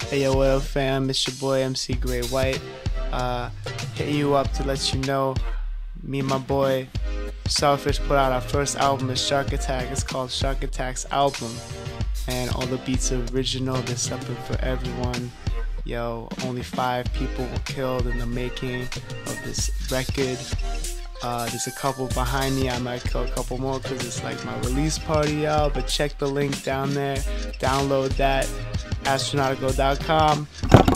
Hey yo, what up fam, it's your boy MC Gray White, hitting you up to let you know me and my boy Selfish put out our first album at Shark Attack. It's called Shark Attack's Album, and all the beats are original. There's something for everyone. Yo, only 5 people were killed in the making of this record. There's a couple behind me. I might kill a couple more because it's like my release party, y'all. But check the link down there. Download that. Astronautical.com.